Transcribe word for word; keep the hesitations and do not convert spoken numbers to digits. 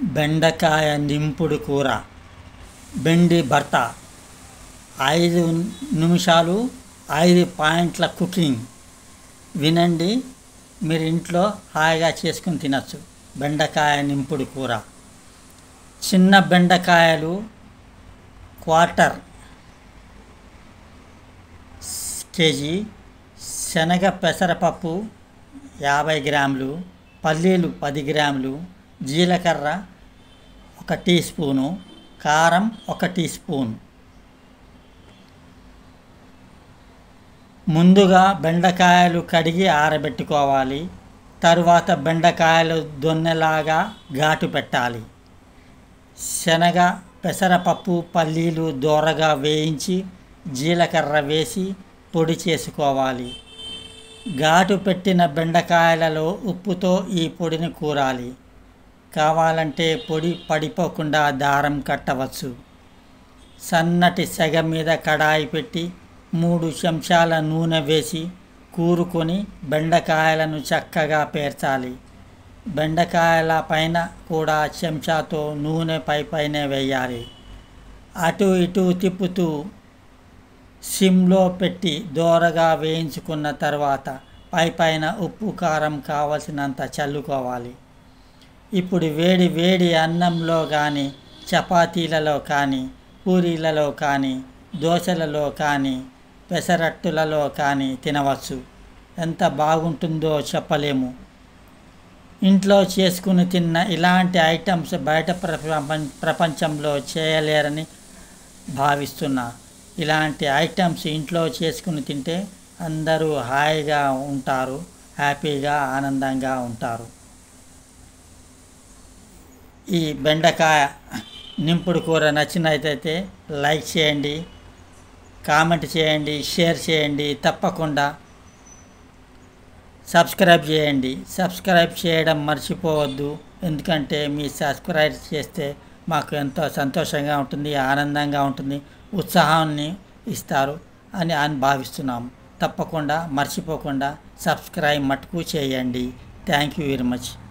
బెండకాయ నింపుడు కూర. బెండి భర్త. ఐదు నిమిషాలు ఐదు పాయింట్ల కుకింగ్. వినండి, మీరు ఇంట్లో హాయిగా చేసుకుని తినచ్చు. బెండకాయ నింపుడు కూర. చిన్న బెండకాయలు క్వార్టర్ కేజీ, శనగ పెసరపప్పు యాభై గ్రాములు, పల్లీలు పది గ్రాములు, జీలకర్ర ఒక టీ స్పూను, కారం ఒక టీ స్పూన్. ముందుగా బెండకాయలు కడిగి ఆరబెట్టుకోవాలి. తరువాత బెండకాయలు దొన్నెలాగా ఘాటు పెట్టాలి. శనగ పెసరపప్పు పల్లీలు దోరగా వేయించి జీలకర్ర వేసి పొడి చేసుకోవాలి. ఘాటు పెట్టిన బెండకాయలలో ఉప్పుతో ఈ పొడిని కూరాలి. కావాలంటే పొడి పడిపోకుండా దారం కట్టవచ్చు. సన్నటి సెగ మీద కడాయి పెట్టి మూడు చెంచాల నూనె వేసి కూరుకొని బెండకాయలను చక్కగా పేర్చాలి. బెండకాయల పైన కూడా చెంచాతో నూనె పై పైన వేయాలి. అటు ఇటు తిప్పుతూ సిమ్లో పెట్టి దోరగా వేయించుకున్న తర్వాత పై పైన ఉప్పు కారం కావలసినంత చల్లుకోవాలి. ఇప్పుడు వేడి వేడి అన్నంలో కానీ, చపాతీలలో కానీ, పూరీలలో కానీ, దోశలలో కానీ, పెసరట్టులలో కానీ తినవచ్చు. ఎంత బాగుంటుందో చెప్పలేము. ఇంట్లో చేసుకుని తిన్న ఇలాంటి ఐటమ్స్ బయట ప్రపంచంలో చేయలేరని భావిస్తున్నా. ఇలాంటి ఐటమ్స్ ఇంట్లో చేసుకుని తింటే అందరూ హాయిగా ఉంటారు, హ్యాపీగా ఆనందంగా ఉంటారు. ఈ బెండకాయ నింపుడు కూర నచ్చినట్లయితే లైక్ చేయండి, కామెంట్ చేయండి, షేర్ చేయండి. తప్పకుండా సబ్స్క్రైబ్ చేయండి. సబ్స్క్రైబ్ చేయడం మర్చిపోవద్దు. ఎందుకంటే మీ సబ్స్క్రైబ్ చేస్తే మాకు ఎంతో సంతోషంగా ఉంటుంది, ఆనందంగా ఉంటుంది, ఉత్సాహాన్ని ఇస్తారు అని అని భావిస్తున్నాము. తప్పకుండా మర్చిపోకుండా సబ్స్క్రైబ్ మటుకు చేయండి. Thank you very much.